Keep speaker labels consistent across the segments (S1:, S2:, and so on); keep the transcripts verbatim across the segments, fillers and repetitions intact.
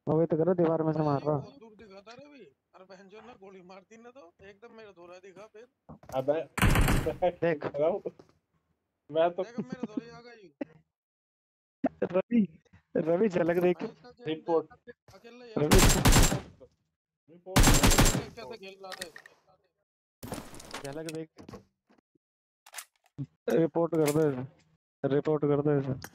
S1: वो भी तो करो, दीवार में से मार
S2: भाई
S1: रहा।
S2: बहुत दूर दिखा था रे भी। अरे बहन जो ना गोली मारती ना तो एकदम मेरे धोरा दिखा फिर।
S3: अबे
S1: देख
S3: मैं तो
S2: देख अब मेरे धोरे आ गई।
S1: रवि, रवि झलक देख।
S2: भाई इसका गेम
S3: रिपोर्ट
S2: देख अकेला यार
S1: रवि
S3: रिपोर्ट
S2: देख देख कैसे खेल रहा था।
S1: झलक देख। रिपोर्ट कर दे इसे, रिपोर्ट कर दे इसे।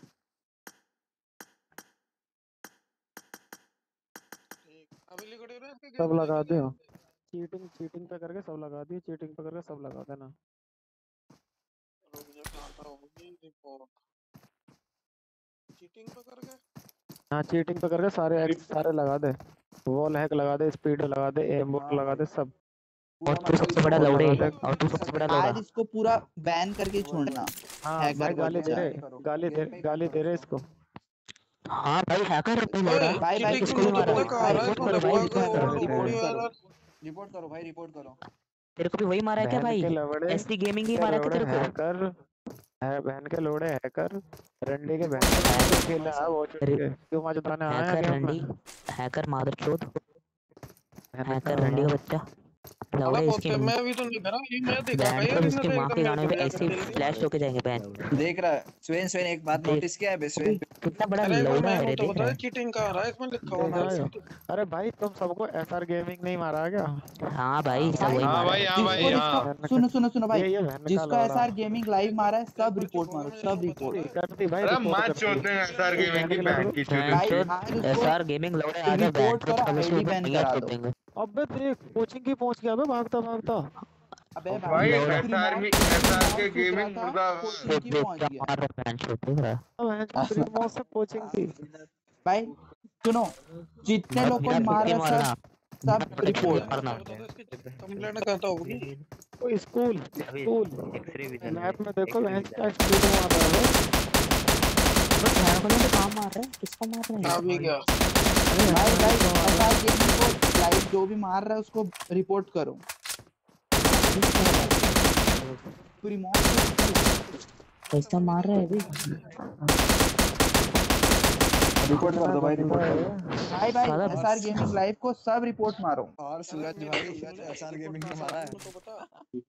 S2: ठीक अभी लिखो रहे इसके
S1: सब
S2: गेम प्ले
S1: लगा
S2: के
S1: दियो,
S2: देख।
S1: चीटिंग चीटिंग पे करके सब लगा दियो, चीटिंग पे करके सब लगा देना।
S2: रुक जा कहाँ था होगी रिपोर्ट। चीटिंग तो कर गए।
S1: हाँ चीटिंग पे करके सारे एक्स सारे लगा दे। वॉल हैक लगा दे, स्पीड लगा दे, एम बोर्ड
S4: हाँ
S1: लगा
S4: भाई
S1: दे सब।
S4: पूरा
S5: और तू
S4: मतलब
S5: सबसे
S4: इसको
S5: बड़ा
S1: वो
S5: लौड़े,
S1: लगा दे।
S5: और तू सबसे बड़ा लौड़ा।
S6: आज इसको पूरा बैन करके ही
S4: वही
S6: छोड़ना
S4: वही
S1: हाँ
S6: हैकर
S1: भाई
S6: को
S1: गाली दे
S6: अच्छा।
S1: रहे,
S4: करो
S1: गाली दे
S4: गेम पे ही
S1: गाली
S4: बैन
S1: दे
S4: करो
S1: रहे
S4: इसको।
S1: इसको।
S5: हाँ भाई हैकर है भाई लौड़ा।
S2: ओए
S6: भाई भाई
S2: चीटिंग
S5: इसको
S2: में
S5: भी
S2: मुझे
S5: मारा,
S2: पता कहाँ आ रहा है
S5: रिपोर्ट
S2: इसमें
S5: करो भाई,
S2: बग
S5: रिपोर्ट करो।
S2: और
S1: अरे
S2: ऑडियो
S4: रिपोर्ट
S2: एरर।
S4: करो रिपोर्ट करो भाई रिपोर्ट करो।
S5: तेरे को भी वही मारा है क्या
S1: बहन
S5: भाई?
S1: के लवड़े,
S5: एसटी गेमिंग ही
S1: के
S5: मारा है क्या
S1: लवड़े
S5: तेरे को?
S1: हैकर है, बहन के लोड़े हैकर रंडी के बहन
S4: रिपोर्ट
S1: के
S4: करो
S1: लोड़े
S4: रिपोर्ट
S1: क्यों
S4: करो भाई
S1: खेला है
S4: सब।
S1: वो चुट के क्यों मौजूद आने आया
S5: हैकर
S1: गेम में।
S5: रंडी, हैकर मादरचोद,
S1: बहन का
S5: हैकर रंडी
S1: लोड़ा।
S5: का बच्चा
S2: अरे
S5: लौड़े। इसके
S2: पोते मैं भी तो नहीं करा ये मैं दिखा
S5: बैंड
S2: भाई
S5: को
S2: यार इन्हें
S5: इसके
S2: तो
S5: माँ
S2: एकदम
S5: के
S2: मेरे
S5: गाने में
S2: धोरे आकर
S5: ऐसे
S2: खेल दिया।
S5: फ्लैश होके जाएंगे बैंड।
S4: देख रहा है स्वेन स्वेन एक बात
S5: देख
S4: नोटिस किया है बे स्वेन।
S5: कितना बड़ा
S2: अरे एक बार
S5: लौड़ा
S2: मैं
S5: है
S2: हूँ
S5: रे,
S2: तो
S5: देख रहा
S2: बता
S5: है।
S2: चीटिंग कहाँ आ रहा है इसमें लिखा हुआ
S1: देख
S2: ना।
S1: रहा है। अरे भाई तुम सबको एसआर गेमिंग नहीं मारा है क्या।
S5: हाँ भाई
S4: हाँ
S5: सब
S4: भाई
S5: वही
S6: भाई
S5: मारा है।
S7: हाँ भाई
S6: जिसको जिसको
S7: हाँ।
S1: बहन का
S6: सुनो सुनो सुनो भाई
S1: ये ये बहन का
S6: जिसको
S1: लोड़ा।
S6: एसआर गेमिंग लाइव मारा है
S2: एक
S6: सब
S2: बार चुप
S6: रिपोर्ट
S2: हो गया
S6: मारो
S2: मुझे
S6: सब
S2: सब बता
S6: रिपोर्ट।
S2: रहा है।
S1: कर दी भाई,
S7: अरे
S1: रिपोर्ट
S7: मत
S1: कर दी।
S7: चोदते हैं एसआर
S1: इस
S7: गेमिंग
S1: बहन
S7: की
S1: के
S7: बहन
S1: लड़को।
S7: की चूतिया।
S5: बैंड
S6: भाई
S5: चोद
S6: आज उसको
S5: एसआर गेमिंग लौड़े आ जा, बैंड
S6: रिपोर्ट
S5: चोद
S6: करो
S5: सब
S6: आईडी
S5: उसको
S6: बैन
S5: फिंगर
S6: करा
S5: छोड़
S6: दो।
S5: देंगे।
S1: अबे देख कोचिंग की पहुंच गया, अबे भागता भागता।
S6: अबे
S7: भाई
S6: भाई
S5: लौड़ा
S7: एसआर में
S6: प्रीमॉर्फ
S7: एसआर के
S6: प्रीमॉर्फ सोच रहा
S7: गेमिंग
S6: था
S7: मुर्दाबाद।
S6: कोचिंग
S5: देख
S6: की
S5: देख
S6: पहुंच
S5: क्या
S6: गया।
S5: मार रहा है बैंड चोद, देख रहा है।
S1: अब है प्री मॉस से कोचिंग थी।
S6: भाई सुनो जितने
S5: भाई
S6: लोग को
S5: बिना
S6: मार
S5: पिक के
S6: रहा है
S5: मारना,
S6: सब
S5: बिना
S6: सब
S5: प्रोटेक्शन के
S6: रिपोर्ट।
S2: कंप्लेंट
S5: मारना।
S2: बता बता दो इसकी कंप्लेंट कहाँ था होगी।
S1: ओ स्कूल
S8: अभी
S1: स्कूल
S8: एक्सरे विजन में,
S1: मैप में देखो
S8: एक्सरे
S1: बहन
S8: विजन
S1: का
S8: में।
S1: स्पीड मार रहा है वो।
S5: बट बैंड को तो काम मार रहा है, किसको मार रहा है?
S2: आ भी गया।
S1: अरे
S6: भाई
S1: हैकर
S6: भाई
S1: को मार रहा
S6: एसआर गेमिंग को लाइव जो भी मार रहा है उसको रिपोर्ट करो। प्रीमॉर्फ
S5: कैसा मार रहा है अभी?
S4: रिपोर्ट कर दो भाई
S1: बंदा
S4: रिपोर्ट कर
S1: है।
S4: दो।
S6: भाई भाई
S5: साला
S6: एसआर गेमिंग लाइव को सब रिपोर्ट मारो।
S4: और सूरज भाई एसआर गेमिंग ने मारा है।
S2: तो बता।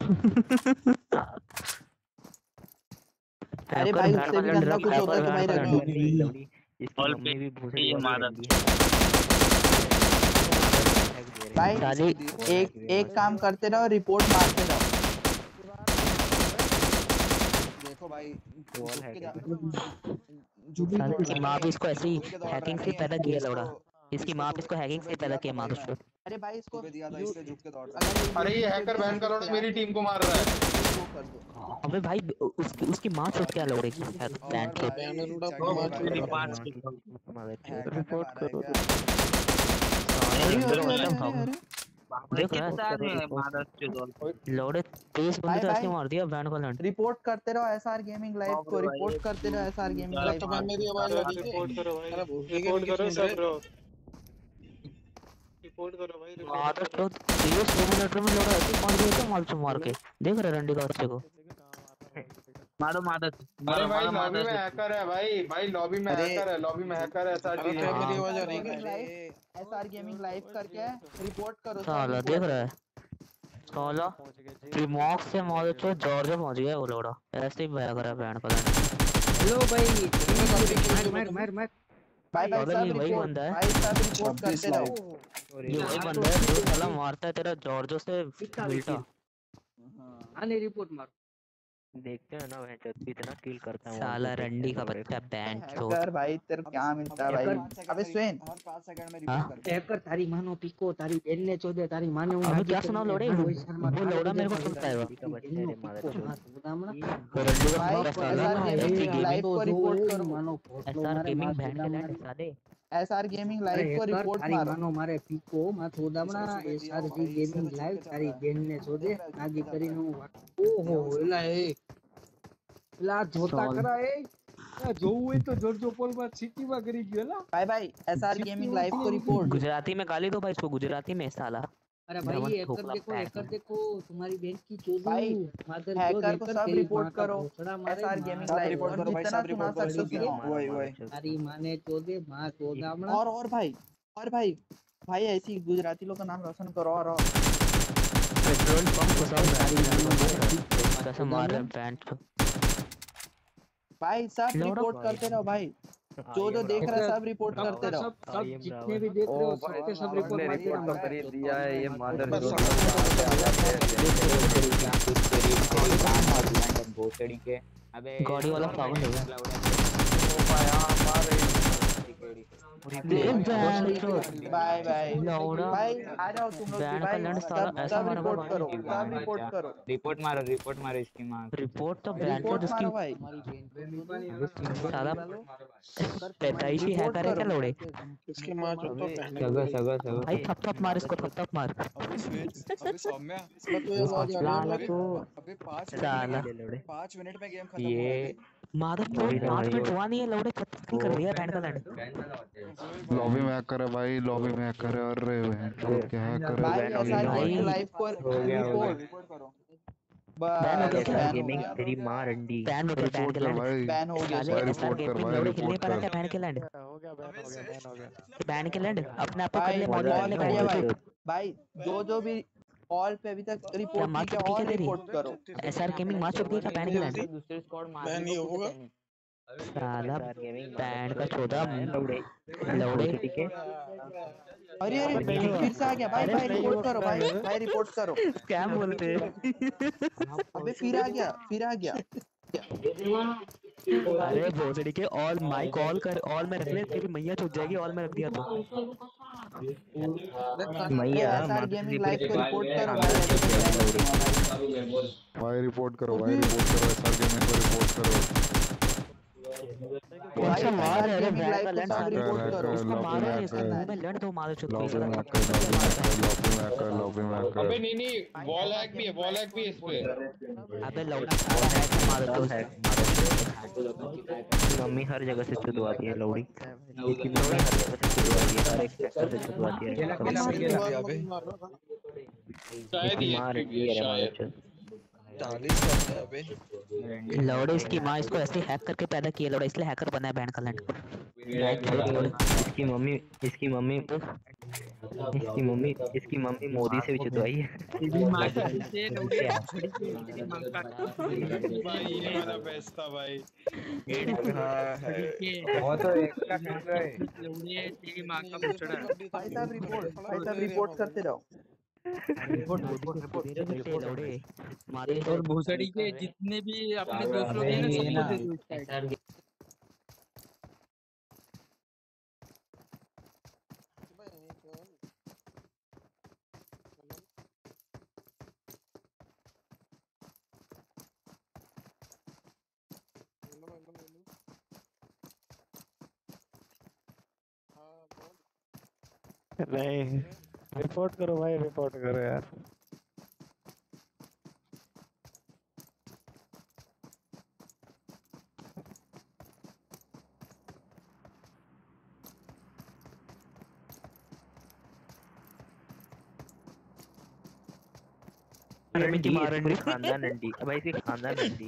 S6: अरे
S5: हैकर
S6: भाई
S5: बैंड
S6: उससे
S5: का
S6: भी
S5: लड़
S6: गंदा
S5: रहा,
S6: कुछ होता
S5: हैकर
S6: तो भाई
S5: बैंड का
S6: रख दो।
S5: लड़
S8: लौड़ी लौड़ी इसकी
S7: ऑल
S8: मम्मी भी भूसड़ी
S7: ये
S8: वाली
S7: मादर।
S8: लौड़ी है। फेंक दे रहे
S6: भाई
S8: हैं।
S6: एक एक एक काम करते रहो रिपोर्ट मारते रहो।
S4: देखो भाई
S8: वॉल
S4: झुक
S8: है
S4: के
S8: क्या?
S4: जा झुक के
S5: साले
S4: दौड़
S5: इसकी
S4: रहा
S5: माँ
S4: नहीं
S5: भी
S4: है
S5: इसको ऐसे ही
S4: झुक के दौड़ रहा
S5: हैकिंग से
S4: नहीं है
S5: पैदा
S4: तो
S5: किया
S4: इसको
S5: लौड़ा। इसकी
S4: इसको
S5: माँ भी इसको
S4: सुबह
S5: हैकिंग
S4: सुबह
S5: से पैदा
S4: दिया था
S5: किया
S4: भाई मैं
S5: मादरचोद।
S6: अरे भाई इसको
S4: सुबह दिया था
S6: यू
S4: इसलिए झुक के दौड़ रहा है।
S6: अगर
S7: अरे ये
S6: यूट्यूब
S7: हैकर
S6: पे
S7: बहन का
S6: वीडियो
S7: लौड़ा मेरी
S6: चला
S7: टीम को मार रहा है।
S6: वो कर दो।
S5: अबे भाई उसकी उसकी माँ चोद क्या लौड़े की
S4: और
S5: बैंड चोद।
S4: भाई
S2: बयान रूड़ा
S4: चक
S2: को
S4: ने
S2: मार
S4: मारा
S2: चूड़ी
S4: है
S2: पांच
S4: क्या?
S2: किलो।
S4: हैकर ने
S1: रिपोर्ट
S4: मारा है
S1: करो।
S4: क्या?
S6: अरे
S5: अंदर
S6: अरे
S5: एकदम
S6: अरे अरे
S5: भाग
S6: अरे
S5: देख रहा है लौड़े तेईस बंदे
S6: भाई
S5: तो ऐसे
S6: भाई
S5: मार दिया बैंड को लड़।
S6: रिपोर्ट करते रहो एसआर गेमिंग लाइव को रिपोर्ट करते रहो एसआर गेमिंग
S2: तब
S6: लाइव
S2: तो
S6: को।
S2: भाई मेरी आवाज आ रही थी।
S1: रिपोर्ट करो भाई,
S2: अरे भूखे के
S1: रिपोर्ट
S2: नहीं
S1: करो
S2: सुन
S1: सब
S2: रहे।
S1: रो। रिपोर्ट करो भाई, रिपोर्ट करो।
S5: मादरचोद तेईस मिनट में लौड़ा ऐसे मार दिया क्या मार मार के। देख रहे रंडी का बच्चे को।
S7: मारो मादर। अरे भाई लॉबी में हैकर है भाई भाई लॉबी में
S4: अरे
S7: हैकर है लॉबी में हैकर है एसआर
S2: अरे
S7: टीम
S2: क्या
S7: में।
S2: मेरी आवाज आ रही
S6: गेमिंग
S2: है।
S6: लाइव एसआर गेमिंग लाइव करके रिपोर्ट करो सब
S5: साला देख
S6: रिपोर्ट।
S5: रहा है साला प्रीमॉक्स से मादरचोद जॉर्जिया पहुंच गया वो लौड़ा। ऐसे ही भया करा बैंड को लड़।
S9: हेलो भाई मार मार मार
S6: भाई भाई
S5: अबे
S6: सब
S5: ये वही
S6: रिपोर्ट
S5: बंदा है,
S6: भाई सब रिपोर्ट
S4: छब्बीस
S6: करते
S4: लाइव
S6: रहो।
S5: ये वही बंदा है जो साला मारता है तेरा जॉर्जो से मिलता।
S9: आने रिपोर्ट मार।
S8: देखते हैं ना वह कितना किल करता है।
S5: साला रंडी का बच्चा बैंड चोद।
S6: हैकर भाई तेरे को क्या मिलता है भाई। अबे स्वेन
S4: हर पाँच सेकंड में
S5: हाँ?
S4: रिपोर्ट कर
S9: हैकर तारी मानो पिको तारी बहन ने चोदे तारी माने हूं
S5: अबे क्या सुना लौड़े वो वो लौड़ा मेरे को सुनता है वो।
S8: का बच्चा रे मादर चोद।
S5: वो रंडी का
S6: भाई
S5: पूरा साला
S6: SR
S5: ST
S6: gaming
S5: gaming
S6: live को रिपोर्ट करो।
S9: मानो
S5: एसआर गेमिंग बैंड के लड़ साले।
S6: एसआर गेमिंग लाइव को रिपोर्ट
S9: तारी
S6: मारो।
S9: मानो मारे पिको मा થોડામણા એસઆરજી ગેમિંગ લાઈવ તારી બેન ને ચોદે આજી કરીને હું ઓહો એલા એ એલા જોતા કરા એ જોવું હોય તો જોરજો પોલમાં સિટીમાં કરી ગયો એલા
S6: भाई भाई एसआर गेमिंग लाइव को रिपोर्ट।
S5: गुजराती में गाली दो भाई इसको, गुजराती में साला।
S9: अरे भाई
S5: भ्रमण
S9: हैकर
S5: ठोकला
S9: देखो
S5: पैर
S9: हैकर
S5: में।
S9: देखो तुम्हारी बहन की चोदू
S6: भाई,
S9: मादर
S6: हैकर को सब
S9: तेरी
S6: रिपोर्ट
S9: माँ का
S6: करो।
S9: भोसड़ा मारे
S6: एसआर
S9: माँ
S6: गेमिंग
S4: सब
S6: लाइव
S4: रिपोर्ट
S6: और
S4: करो भाई
S6: जितना
S4: सब
S6: सुना
S4: रिपोर्ट करो
S6: सकते हो
S4: झुक गया
S6: सुनाओ।
S4: वही वही
S9: तारी माँ ने चोदे माँ चोदामणा
S6: और और भाई और भाई भाई ऐसी गुजराती लोग का नाम रोशन करो और और।
S5: पेट्रोल पंप को सब कैसे मार रहे हैं पैंट को।
S6: भाई सब
S5: लौड़ा
S6: रिपोर्ट
S8: भाई।
S6: करते रहो भाई, जो जो देख रहा है सब रिपोर्ट करते रहो।
S9: सब सब जितने भी देख रहे हो सबके सब रिपोर्ट मार के
S8: रिपोर्ट तो कर ही दिया है ये मादर
S2: बस
S8: चोद।
S5: गाड़ी वाला पागल हो गया।
S6: बाय बाय
S5: लौड़ा
S6: भाई आ जाओ तुम लोग भी
S5: बैंड का
S6: भाई,
S5: लड़ साला
S6: सब
S5: ऐसा
S6: सब
S5: मारा
S6: रिपोर्ट
S5: भाई।
S6: करो, सब रिपोर्ट करो,
S7: रिपोर्ट मारो रिपोर्ट मारो इसकी माँ
S5: रिपोर्ट तो बैंड को
S6: रिपोर्ट
S5: जिसकी
S6: मारो भाई।
S5: साला पैदाइशी हैकर है क्या लौड़े।
S2: इसकी माँ जो तो पहने
S7: सगा सगा सगा
S5: भाई थप थप मार इसको, थप थप मार
S4: अबे सौम्या
S2: इसका तो ये आवाज आ रहा है
S4: अबे पाँच
S5: साला
S4: मिनट पाँच मिनट में गेम खत्म हो
S7: ये
S5: मादर चोद पाँच मिनट हुआ नहीं है लौड़े कब तक नहीं कर रही है बैंड का लैंड।
S10: लॉबी में हैकर है भाई, लॉबी में हैकर है। अरे बहन चोद क्या हैकर
S6: भाई
S10: है।
S6: ऐसा
S5: भाई।
S6: गेमिंग लाइव को रिपोर्ट
S4: रिपोर्ट करो।
S5: बैन हो गया
S6: बस
S5: क्या?
S6: बैन हो
S8: गेमिंग
S6: गया,
S8: तेरी माँ रंडी।
S5: बैंड हो गया बैंड
S10: रिपोर्ट
S5: के
S10: कर
S5: लैंड।
S10: भाई।
S6: बैन हो गया
S5: साले
S10: भाई
S5: एसआर
S10: रिपोर्ट कर
S5: गेमिंग
S10: भाई,
S5: लौड़े खेलने
S10: रिपोर्ट
S5: पाया
S10: कर।
S5: क्या बैंड के लैंड।
S1: हो गया बैन हो गया बैन हो गया।
S5: बैंड के लैंड अपने आप को कर
S6: भाई
S5: ले
S6: मॉल
S5: मॉडल वाले
S6: बढ़िया
S5: बैंड
S6: भाई
S5: को।
S6: भाई जो जो भी ऑल पे अभी तक रिपोर्ट
S5: माँ
S6: नहीं किया
S5: चुप की
S6: और
S5: क्या तेरी?
S6: रिपोर्ट करो।
S5: एसआर गेमिंग मार चुकी है क्या बैंड के लैंड।
S7: दूसरे स्क्वाड मार
S2: बैन ही होगा।
S5: साला बैंड का चौदह
S8: लौड़े
S5: लौड़े
S8: ठीक है।
S6: अरे अरे फिर से आ गया भाई, भाई रिपोर्ट करो भाई, भाई रिपोर्ट करो।
S5: क्या बोलते हैं।
S6: अबे फिर आ गया, फिर आ गया।
S5: अरे भोसड़ी के ऑल माइक ऑल कर, ऑल में रख ले तेरी मैया छूट जाएगी। ऑल में रख दिया तो
S8: मैया
S6: एसआर गेमिंग लाइव को रिपोर्ट करो भाई।
S10: भाई रिपोर्ट करो भाई, रिपोर्ट करो। एसआर गेमिंग को रिपोर्ट करो।
S5: कौन सा मार है। अरे
S6: गेमिंग
S5: बैंड
S6: लाइव
S5: का
S6: को
S5: लैंड
S6: सब
S5: साले
S6: रिपोर्ट करो।
S5: उसको मारो नहीं, इसके मुंह में लैंड दो मारो चुप
S10: लॉबी में
S5: कर।
S10: हैकर, लॉबी में हैकर, लॉबी में हैकर, लॉबी में
S3: अबे
S10: हैकर।
S3: नहीं नहीं वॉल हैक भी है, वॉल हैक भी है इस पे।
S5: अबे लौड़ा साला है मारो तो है।
S8: मम्मी हर जगह से चुदवाती है लौड़ी। इसकी मम्मी हर जगह से चुदवाती है, हर एक सेक्टर से चुदवाती है।
S3: शायद
S8: इसकी
S3: ये
S8: माँ रंडी है रे मादर चोद।
S4: चालीस करते हैं अबे।
S5: लौड़े इसकी माँ इसको ऐसे हैक करके पैदा किया लौड़ा, इसलिए हैकर बना है बैंड का लैंड।
S8: इसकी मम्मी इसकी मम्मी इसकी मम्मी इसकी मम्मी मोदी से भी चुदवाई है।
S3: भाई ये वाला बेस्ट था भाई।
S4: हाँ है।
S7: वो तो एक का खेल रहा है।
S6: भाई साहब रिपोर्ट, भाई साहब रिपोर्ट करते रहो।
S5: रिपोर्ट रिपोर्ट रिपोर्ट लौड़े मारे
S11: और भूसड़ी के जितने भी अपने दोस्त लोग हैं ना सबको दे दो इसका एक।
S1: नहीं रिपोर्ट करो भाई, रिपोर्ट करो यार।
S8: रंडी पूरी खानदान रंडी। भाई इसकी खानदान रंडी।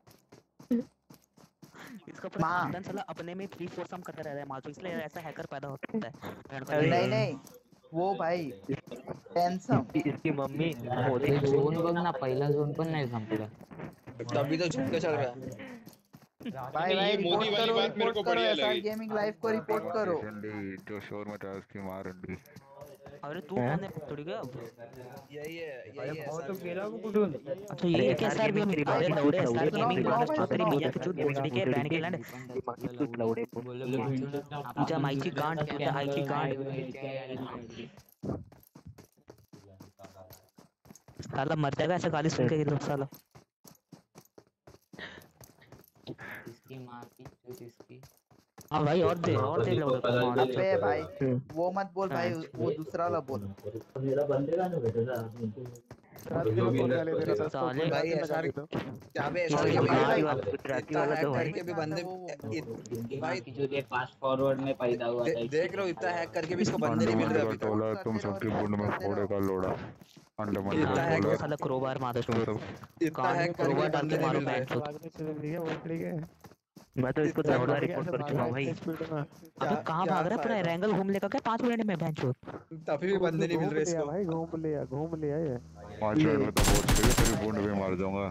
S5: इसका पूरा खानदान साला अपने में थ्री फोर सम करता रहता है माचो, इसलिए ऐसा हैकर पैदा होता है।
S6: नहीं नहीं वो भाई टेंशन।
S8: इसकी मम्मी मोदी
S7: जोन बघ ना, पहिला जोन पण नाही संपला।
S4: तभी तो झुमका चल रहा है।
S6: भाई भाई
S3: ये मोदी
S6: रिपोर्ट
S3: वाली
S6: करो,
S3: बात मेरे को
S6: रिपोर्ट करो,
S3: बढ़िया
S6: एसआर
S3: लगी।
S6: गेमिंग लाइव को रिपोर्ट करो।
S10: रंडी जो शोर मचाया उसकी माँ रंडी।
S5: अरे तू कौन है थोड़ी गया अब।
S4: यही है यही है
S11: बहुत तो गेला वो कुठून।
S5: अच्छा ये क्या एसआर गेमिंग अरे लौड़े एसआर गेमिंग मादर चोद तेरी मैया की चोद भोसड़ी के बैंड के लैंड।
S8: लौड़े
S5: पूजा माइची गांड, पूजा हाइची गांड। साला मर जाएगा ऐसा गाली सुन के ये लोग साला।
S7: इसकी माँ की चूत इसकी।
S5: हाँ भाई और दे और दे लौड़े को मार।
S6: अबे भाई वो मत बोल भाई, वो दूसरा वाला बोल।
S5: साले
S4: भाई एसआर क्या बे एसआर
S5: भाई,
S4: के
S5: भाई,
S4: भाई
S5: भाई,
S8: ट्रैकी वाला तो
S4: हैक
S8: भाई
S4: करके भी बंदे भाई
S7: की चूत ये फास्ट फॉरवर्ड में पैदा हुआ था।
S4: दे- देख लो इतना हैक करके भी इसको बंदे नहीं मिल रहे अभी तक।
S10: टोला तुम सबकी बुंड में फोड़ेगा लोड़ा। अंडे मंडे
S4: इतना हैक
S10: टोला
S5: साला क्रोबार मादर चोद।
S4: इतना हैक करके
S5: क्रोबार
S4: भी
S5: डाल
S4: बंदे
S5: के
S4: नहीं
S5: मारो
S4: मिल रहे।
S5: बैंड चोद।
S8: मैं तो इसको दस बार रिपोर्ट कर चुका हूँ भाई।
S5: अबे कहाँ भाग रहा है पूरा एंगल घूम लेगा क्या पाँच मिनट में बेंच हो।
S4: तभी भी बंदे नहीं मिल रहे इसको
S1: भाई घूम लिया घूम लिया ये
S10: पाँच मिनट में तो बहुत तेरी तेरी बूंद में मार दूंगा।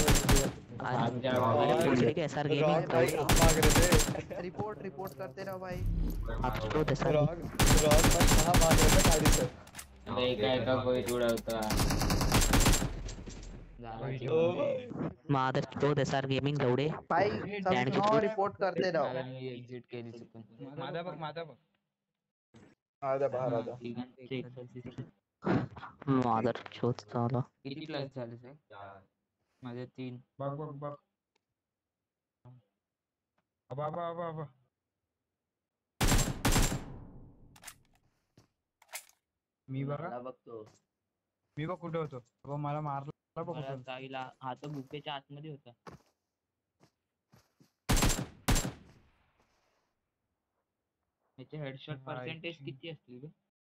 S5: ठीक है सर गेमिंग
S4: भाई हम भाग रहे थे।
S6: रिपोर्ट रिपोर्ट करते रहो भाई।
S5: आप तो दे सर
S4: राग राग भाई कहाँ भाग रहे थे गाड़ी से?
S3: देखा है तो कोई जुड़ा होता है।
S5: मादर तो दे सर गेमिंग लौड़े
S6: भाई सब सुनो रिपोर्ट करते रहो।
S11: एग्जिट केली चुकून माझा बघ माझा बघ
S4: आजा बाहर आजा।
S5: मादर चोत साला
S11: किती प्लस झाले सर माझे तीन
S7: बघ बघ बघ अबा अबा अबा अबा मी बघा
S11: बघतो
S7: मी बघ कुठे होतो अबा मला मारला बघ
S11: मला
S7: कुठं.
S11: ताईला हा तर बुकेच्या आतमध्ये होता याचे हेडशॉट
S7: हाय.
S11: पर्सेंटेज किती असतील बे